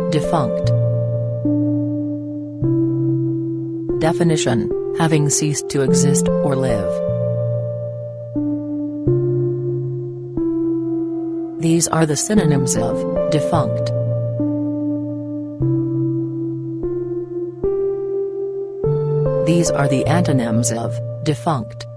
Defunct. Definition: having ceased to exist or live. These are the synonyms of defunct. These are the antonyms of defunct.